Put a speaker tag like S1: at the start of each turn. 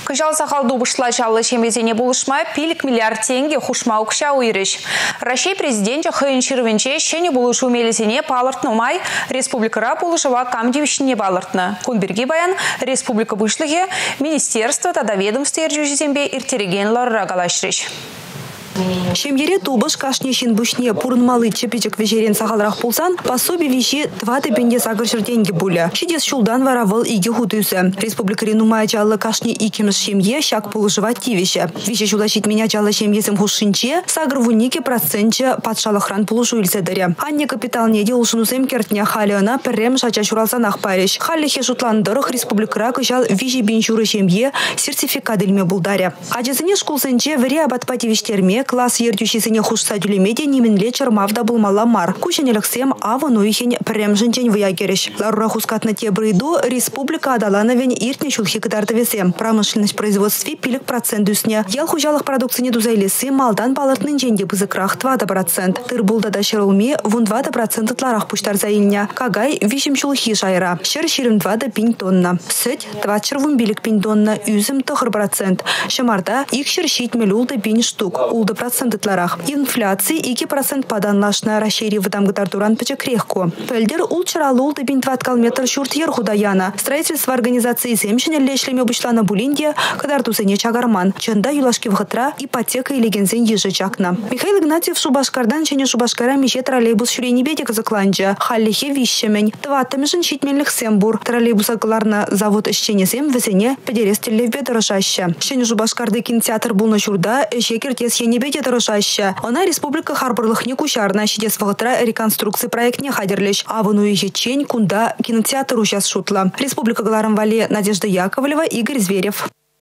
S1: Кыжал сахалду бушла чаллы чемезене булышма пилик миллиард тенге хушма укша уйрыш. Россия президент Хын Червенче шене булышу мелезене палыртны май республикара булышыва камдивишне балыртны. Кунберги баян республика вышлыге министерство тада ведомство ержюзембе иртереген ларра галашрыш.
S2: Шемьере тубыш кашнешин бушне пурнмалы чепечек вечерен сахалрах пулсан, пособие вещи 20 пенде сагыршыр деньги буля. Шидес шулдан варавыл иги худусы. Республика ренумая чаллы кашни икемш шемье щак полужывать тивище. Вещи шулащит меня чаллы шемьесем хушинче, сагр в унике процентче патшалахран полужу ильседаре. Анне капитал не делал шунусем кертня халиона прем шача шуралсанах париш. Халлихе шутландырых республика кышал вещи бенчуры шемье сертификат ильме булдаре. Аджезыне шкулсенче варе абатпативиштерме класс ертющийсене хушса дюлемеде неменле чермавда был маламар. Кучен элексем авану ихень прем женчень ваягереш. Ларура хускат на те брейду республика адалановень иртне чулхи кадартовесем. Промышленность производстве пилик процент дюсне. Ял хужалых продукций не дузайлесы малдан палатнын женде бызыкрах 20%. Тыр булда да шерулме вон 20% тларах пуштар заильня. Кагай вишем чулхи шайра. Шер ширим 2 до 5 тонна. Сыть 2 червун билик 5 тонна. Юзем тохр процент. Шамарда их шерщить мелюл до 5 штук. Улда проценты тларах. Инфляции 2% паданлашна расшири в там гатартуран печекрехку. Пельдер улчаралул до 20 километр шурт ерхудаяна. Строительство организации земщине лешлеме обышлана булинде, кадартусене чагарман. Чанда юлашки вхатра ипотека и легензен ежечакна. Михаил Игнатьев Шубашкардан чене Шубашкара мище троллейбус шурени бедека закланджа. Халлихе вищемень. Тватамежен щитмельных сембур. Троллейбуса гларна завод ищенесем весене подерестеле ветрошаща. Щене Шубашкарды кинотеатр был на чурда, щекертес енебеде дорожаща. Она республика Харборлых не кучарна, щитес вхатра реконструкции проект не хадерлищ. А вон уезжечень кунда кинотеатру сейчас шутла. Республика Гларамвале Надежда Яковлева, Игорь Зверев.